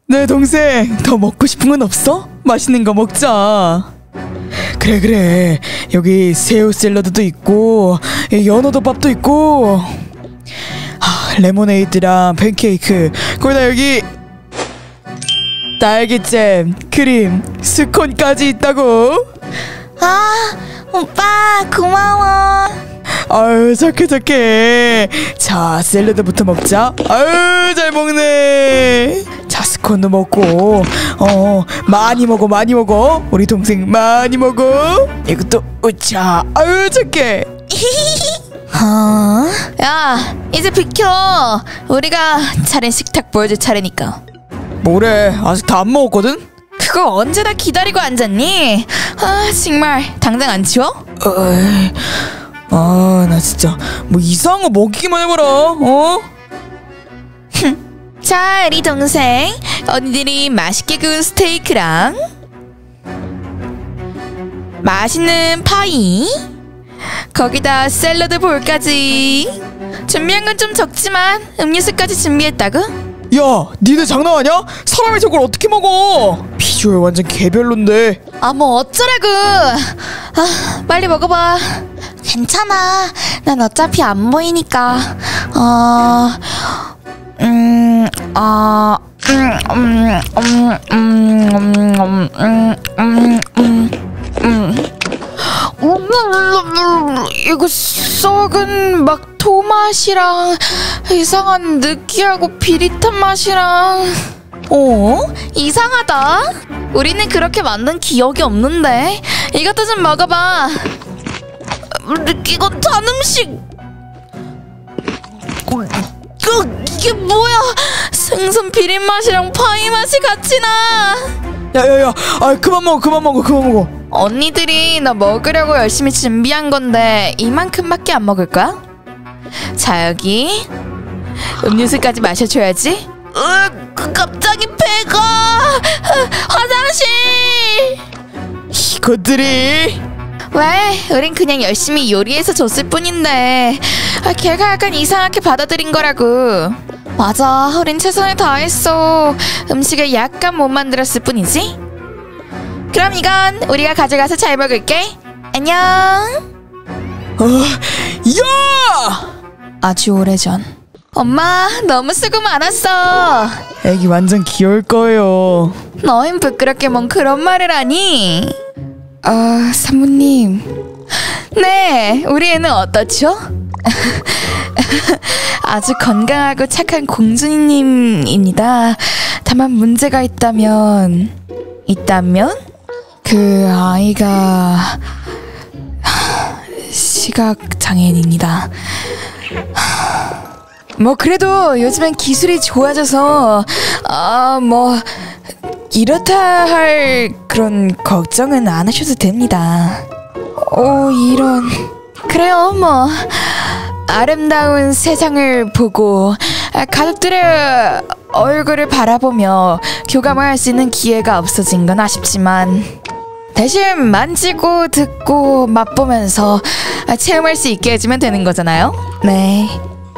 내 동생, 더 먹고 싶은 건 없어? 맛있는 거 먹자. 그래 여기 새우 샐러드도 있고 연어덮밥도 있고 레모네이드랑 팬케이크, 거기다 여기 딸기잼, 크림, 스콘까지 있다고. 오빠 고마워. 아유 착해. 자, 샐러드부터 먹자. 아유 잘 먹네. 자, 스콘도 먹고. 많이 먹어. 우리 동생 많이 먹어. 이것도 으차. 아유 착해. 야, 이제 비켜. 우리가 차린 식탁 보여줄 차례니까. 뭐래, 아직 다 안 먹었거든? 그거 언제 다 기다리고 앉았니? 정말 당장 안 치워? 나 진짜 뭐 이상한 거 먹기만 해봐라. 자, 우리 동생, 언니들이 맛있게 구운 스테이크랑 맛있는 파이, 거기다 샐러드 볼까지. 준비한 건 좀 적지만 음료수까지 준비했다고? 야, 니네 장난하냐? 사람이 저걸 어떻게 먹어? 비주얼 완전 개별론데. 뭐 어쩌라고. 빨리 먹어봐. 괜찮아, 난 어차피 안 보이니까. 이거 썩은 막 토맛이랑 이상한 느끼하고 비릿한 맛이랑. 이상하다. 우리는 그렇게 만든 기억이 없는데. 이것도 좀 먹어봐. 이건 단 음식. 이게 뭐야? 생선 비린 맛이랑 파이 맛이 같이 나. 야야야, 그만 먹어. 언니들이 너 먹으려고 열심히 준비한 건데 이만큼밖에 안 먹을 거야? 자, 여기 음료수까지 마셔줘야지. 갑자기 배가. 화장실. 이것들이. 왜? 우린 그냥 열심히 요리해서 줬을 뿐인데 걔가 약간 이상하게 받아들인 거라고. 맞아, 우린 최선을 다했어. 음식을 약간 못 만들었을 뿐이지. 그럼 이건 우리가 가져가서 잘 먹을게. 안녕. 야! 아주 오래전. 엄마, 너무 수고 많았어. 애기 완전 귀여울 거예요. 너흰 부끄럽게 뭔 그런 말을 하니? 사모님. 네, 우리 애는 어떻죠? 아주 건강하고 착한 공주님입니다. 다만 문제가 있다면 그 아이가 시각장애인입니다. 뭐 그래도 요즘엔 기술이 좋아져서 뭐 이렇다 할 그런 걱정은 안 하셔도 됩니다. 이런. 그래요, 뭐 아름다운 세상을 보고 가족들의 얼굴을 바라보며 교감을 할 수 있는 기회가 없어진 건 아쉽지만 대신 만지고 듣고 맛보면서 체험할 수 있게 해주면 되는 거잖아요. 네.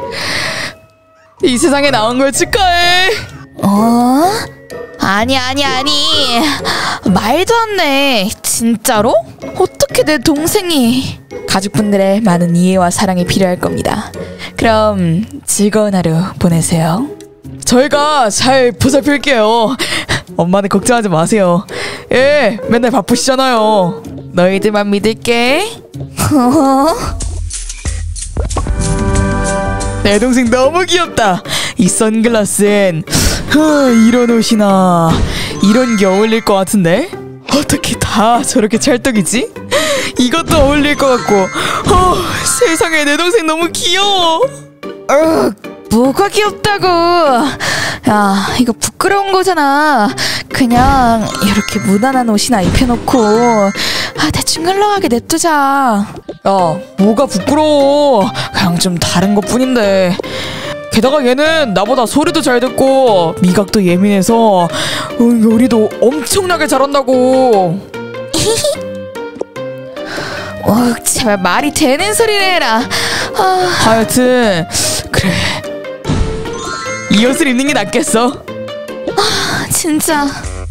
이 세상에 나온 걸 축하해. 아니 말도 안 돼. 진짜로? 어떻게 내 동생이. 가족분들의 많은 이해와 사랑이 필요할 겁니다. 그럼 즐거운 하루 보내세요. 저희가 잘 보살필게요. 엄마는 걱정하지 마세요. 맨날 바쁘시잖아요. 너희들만 믿을게. 내 동생 너무 귀엽다. 이 선글라스엔 이런 옷이나 이런 게 어울릴 것 같은데? 어떻게 다 저렇게 찰떡이지? 이것도 어울릴 것 같고. 세상에, 내 동생 너무 귀여워. 뭐가 귀엽다고. 야, 이거 부끄러운 거잖아. 그냥 이렇게 무난한 옷이나 입혀놓고 대충 흘러가게 냅두자. 야, 뭐가 부끄러워. 그냥 좀 다른 것 뿐인데. 게다가 얘는 나보다 소리도 잘 듣고 미각도 예민해서 요리도 엄청나게 잘한다고. 제발 말이 되는 소리를 해라. 하여튼 그래, 이 옷을 입는 게 낫겠어. 진짜.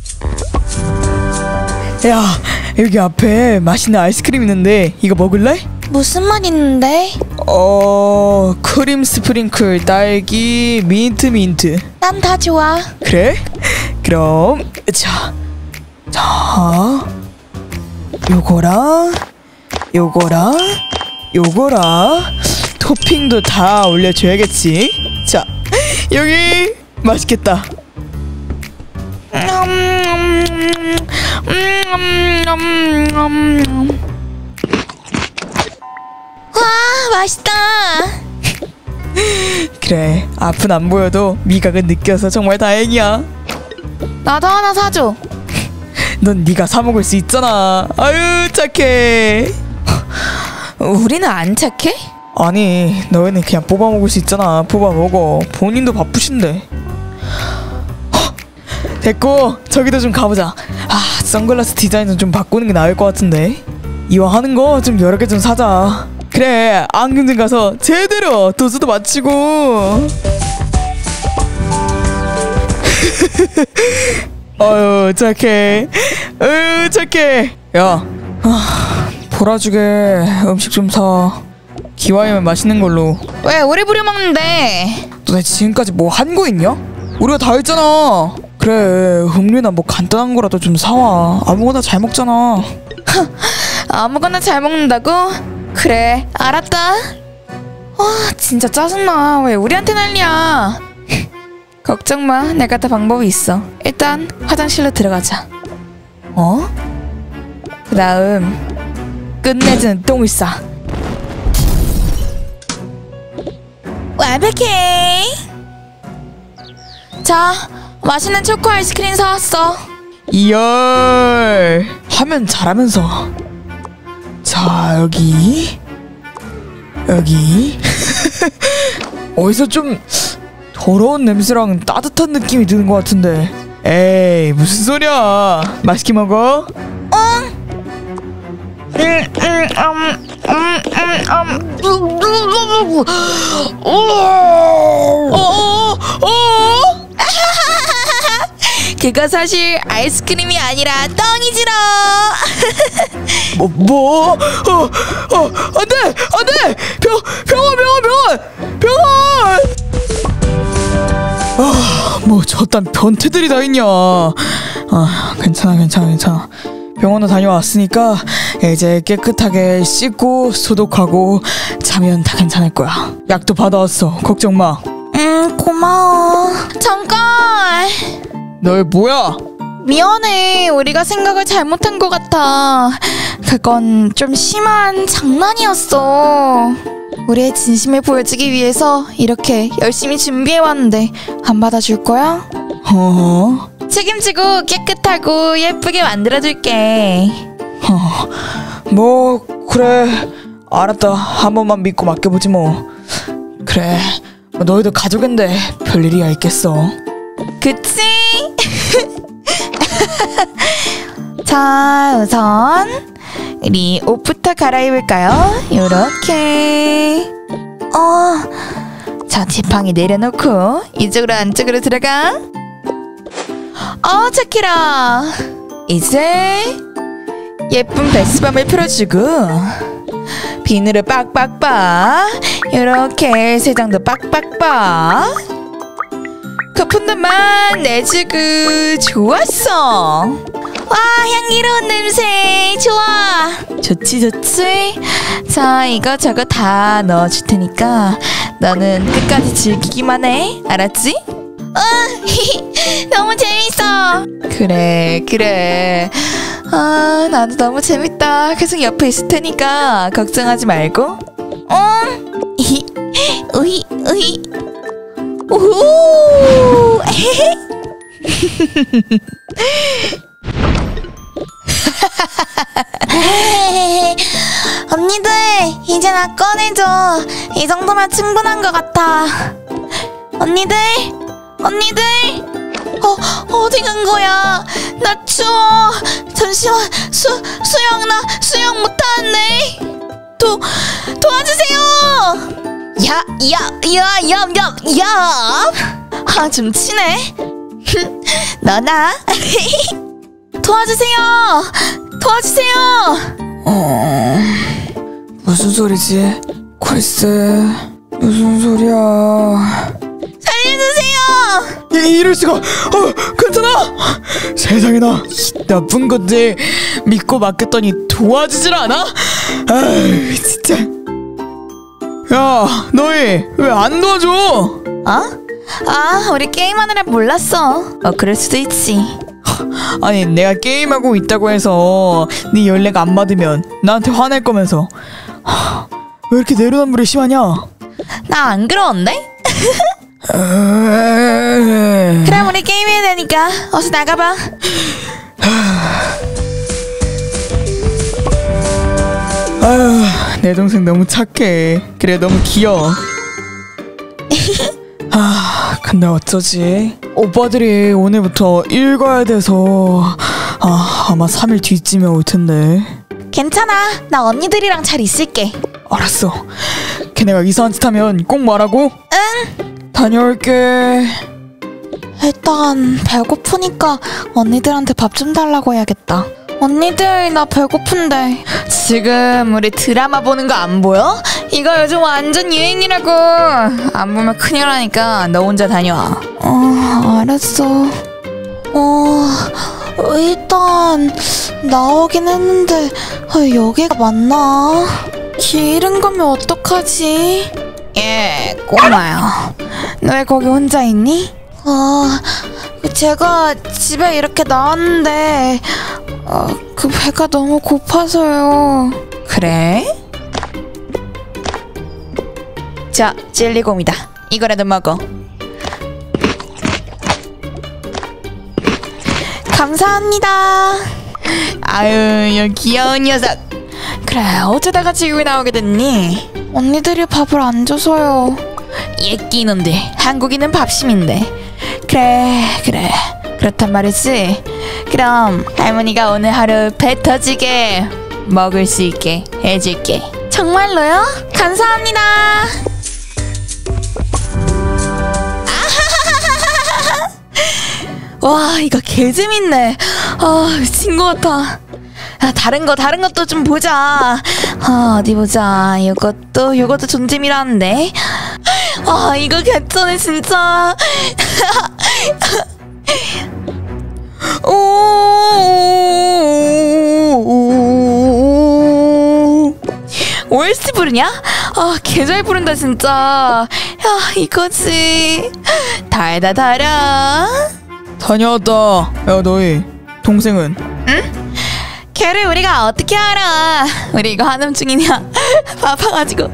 야, 여기 앞에 맛있는 아이스크림 있는데 이거 먹을래? 무슨 말 있는데? 크림 스프링클, 딸기, 민트. 난 다 좋아. 그래? 그럼 자, 요거랑 토핑도 다 올려줘야겠지. 자, 여기 맛있겠다. 와, 맛있다. 그래, 앞은 안 보여도 미각은 느껴서 정말 다행이야. 나도 하나 사줘. 넌 네가 사 먹을 수 있잖아. 아유, 착해. 우리는 안 착해? 아니, 너희는 그냥 뽑아 먹을 수 있잖아. 뽑아 먹어. 본인도 바쁘신데. 됐고, 저기도 좀 가보자. 선글라스 디자인은 좀 바꾸는 게 나을 것 같은데. 이왕 하는 거 좀 여러 개 좀 사자. 그래, 안경점 가서 제대로 도수도 맞추고. 어휴, 착해. 착해. 야, 보라주게 음식 좀 사. 기왕이면 맛있는 걸로. 왜 오래 부려먹는데? 너네 지금까지 뭐 한 거 있냐? 우리가 다 했잖아. 그래, 음료나 뭐 간단한 거라도 좀 사와. 아무거나 잘 먹잖아. 아무거나 잘 먹는다고? 그래, 알았다. 와, 진짜 짜증나. 왜 우리한테 난리야? 걱정 마, 내가 다 방법이 있어. 일단 화장실로 들어가자. 그 다음 끝내주는 똥을 싸. 완벽해. 자, 맛있는 초코 아이스크림 사왔어. 이열 하면 잘하면서. 자, 여기 어디서 좀 더러운 냄새랑 따뜻한 느낌이 드는 것 같은데. 에이, 무슨 소리야. 맛있게 먹어. 그거 사실 아이스크림이 아니라 똥이지롱. 안돼. 병원. 뭐 저딴 변태들이 다 있냐. 괜찮아. 병원도 다녀왔으니까 이제 깨끗하게 씻고 소독하고 자면 다 괜찮을 거야. 약도 받아왔어. 걱정 마. 고마워. 잠깐. 너 뭐야? 미안해. 우리가 생각을 잘못한 것 같아. 그건 좀 심한 장난이었어. 우리의 진심을 보여주기 위해서 이렇게 열심히 준비해왔는데 안 받아줄 거야? 책임지고 깨끗하고 예쁘게 만들어줄게. 뭐 그래, 알았다. 한 번만 믿고 맡겨보지 뭐. 그래, 너희도 가족인데 별일이야 있겠어. 그치? 자, 우선 우리 옷부터 갈아입을까요? 요렇게. 자, 지팡이 내려놓고 이쪽으로 안쪽으로 들어가. 착해라. 이제 예쁜 베스밤을 풀어주고 비누를 빡빡빡. 요렇게 세 장도 빡빡빡. 거품도만 내주고. 좋았어. 와, 향기로운 냄새. 좋아. 좋지. 자, 이거 저거 다 넣어줄 테니까 너는 끝까지 즐기기만 해. 알았지? 너무 재밌어. 그래. 나도 너무 재밌다. 계속 옆에 있을 테니까 걱정하지 말고. 우히. 오호. 언니들, 이제 나 꺼내줘. 이 정도면 충분한 것 같아. 언니들, 어디 간 거야? 나 추워. 잠시만. 수영 못하는데. 도와주세요. 야. 좀 치네. 너나? 도와주세요! 도와주세요! 무슨 소리지? 글쎄, 무슨 소리야? 살려주세요! 이럴 수가! 괜찮아? 세상에나 이 나쁜 것들 믿고 맡겼더니 도와주질 않아? 아유 진짜. 야 너희 왜 안 도와줘? 우리 게임하느라 몰랐어. 그럴 수도 있지. 아니 내가 게임하고 있다고 해서 네 연락 안 받으면 나한테 화낼 거면서 왜 이렇게 내로남불이 심하냐? 나 안 그러는데? 그럼 우리 게임해야 되니까 어서 나가봐. 아유 내 동생 너무 착해. 그래 너무 귀여워. 근데 어쩌지? 오빠들이 오늘부터 일 가야 돼서 아마 3일 뒤쯤에 올 텐데. 괜찮아. 나 언니들이랑 잘 있을게. 알았어. 걔네가 이상한 짓 하면 꼭 말하고. 응. 다녀올게. 일단 배고프니까 언니들한테 밥 좀 달라고 해야겠다. 언니들 나 배고픈데. 지금 우리 드라마 보는 거 안 보여? 이거 요즘 완전 유행이라고. 안 보면 큰일 나니까 너 혼자 다녀와. 알았어. 일단 나오긴 했는데 여기가 맞나? 길 잃은 거면 어떡하지? 꼬마야. 너 왜 거기 혼자 있니? 제가 집에 이렇게 나왔는데 그 배가 너무 고파서요. 그래? 자, 젤리곰이다. 이거라도 먹어. 감사합니다. 아유, 이 귀여운 녀석. 그래, 어쩌다가 지금에 나오게 됐니? 언니들이 밥을 안 줘서요. 예끼 놈들, 한국인은 밥심인데. 그래 그렇단 말이지. 그럼 할머니가 오늘 하루 배 터지게 먹을 수 있게 해줄게. 정말로요? 감사합니다. 와 이거 개재밌네. 미친 것 같아. 다른 것도 좀 보자. 어디 보자. 요것도 존재미라는데. 이거 괜찮네 진짜. OST 부르냐? 개잘 부른다 진짜. 야 이거지. 달아. 다녀왔다. 야 너희 동생은? 응? 걔를 우리가 어떻게 알아? 우리 이거 한음 중이냐? 바빠가지고.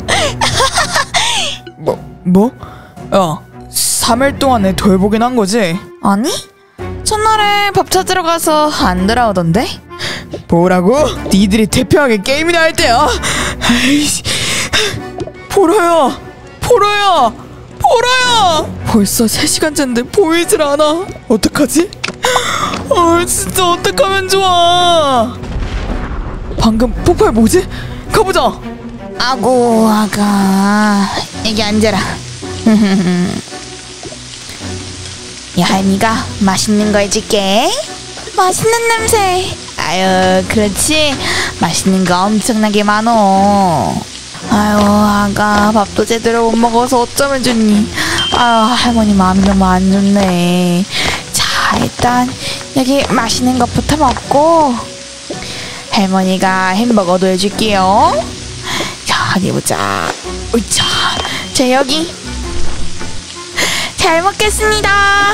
뭐? 야 3일 동안에 돌보긴 한 거지? 아니? 첫날에 밥 찾으러 가서 안 돌아오던데? 뭐라고? 니들이 대표하게 게임이나 할 때야? 아이씨. 보라야 벌써 3시간째인데 보이질 않아. 어떡하지? 진짜 어떡하면 좋아. 방금 폭발 뭐지? 가보자. 아고 아가 여기 앉아라. 이 할미가 맛있는 거 해줄게. 맛있는 냄새. 아유 그렇지. 맛있는 거 엄청나게 많어. 아유 아가 밥도 제대로 못 먹어서 어쩌면 좋니. 아유 할머니 마음이 너무 안 좋네. 자 일단 여기 맛있는 것부터 먹고 할머니가 햄버거도 해줄게요. 자 어디 보자. 으차. 자 여기 잘 먹겠습니다.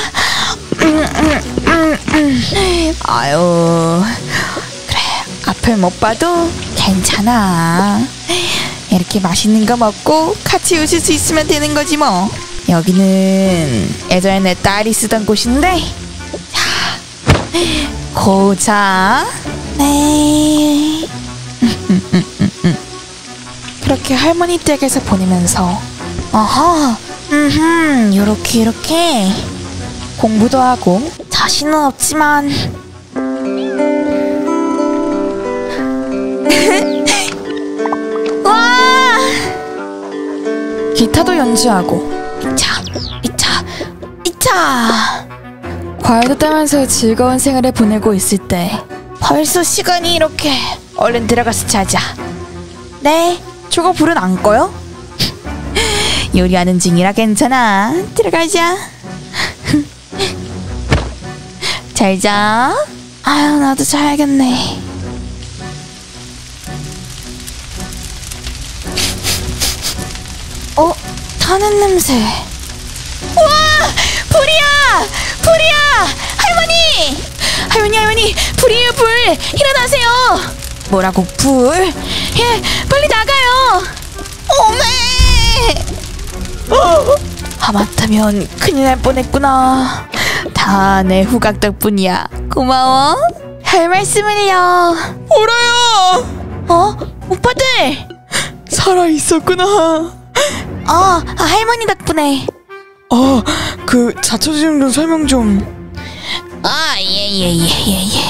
아유 그래 앞을 못 봐도 괜찮아. 이렇게 맛있는 거 먹고 같이 웃을 수 있으면 되는 거지 뭐. 여기는 예전에 내 딸이 쓰던 곳인데. 자 고자. 네. 그렇게 할머니 댁에서 보내면서 요렇게 공부도 하고 자신은 없지만 와 기타도 연주하고 이차 과일도 따면서 즐거운 생활을 보내고 있을 때 벌써 시간이 이렇게. 얼른 들어가서 자자. 네, 저거 불은 안 꺼요? 요리하는 중이라 괜찮아. 들어가자. 잘자. 아유, 나도 자야겠네. 타는 냄새. 우와! 불이야! 불이야! 할머니! 불이에요, 불! 일어나세요! 뭐라고, 불? 예, 빨리 나가요! 오메! 하마터면 큰일 날 뻔했구나. 다 내 후각 덕분이야. 고마워. 할 말씀을요. 보라야! 오빠들! 살아 있었구나. 할머니 덕분에. 그 자초지종 좀 설명 좀. 예.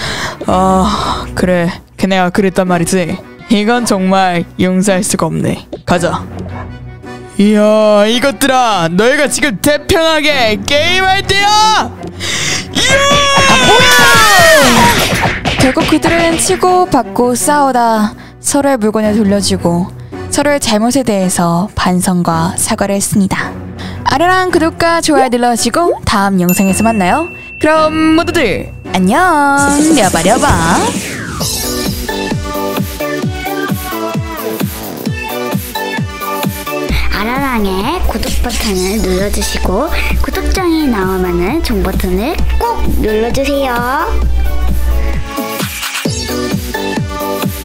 그래. 걔네가 그랬단 말이지. 이건 정말 용서할 수가 없네. 가자. 이야, 이것들아, 너희가 지금 태평하게 게임할 때야! 결국 그들은 치고 받고 싸우다 서로의 물건을 돌려주고 서로의 잘못에 대해서 반성과 사과를 했습니다. 아련한 구독과 좋아요 눌러주시고 다음 영상에서 만나요. 그럼 모두들 안녕. 려봐. 아라랑의 구독 버튼을 눌러주시고 구독장이 나오면은 종 버튼을 꼭 눌러주세요.